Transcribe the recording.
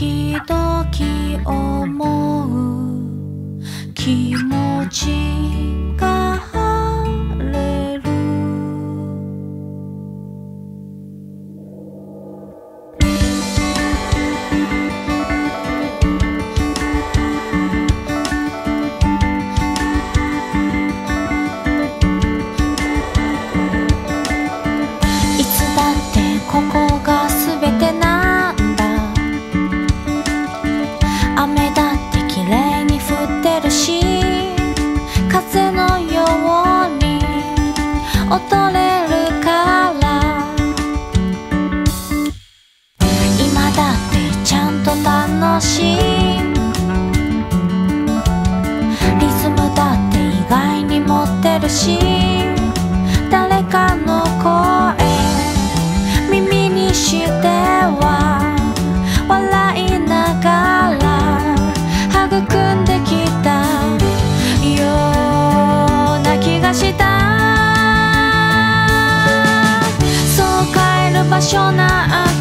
時々思う気持ちが晴れる。いつだってここが全てなんだ。雨だって綺麗に降ってるし、風のように踊れるから、今だってちゃんと楽しい。リズムだって意外に持ってるし、誰かの声耳にしては笑いながら育んできたような気がした。そう帰る場所なん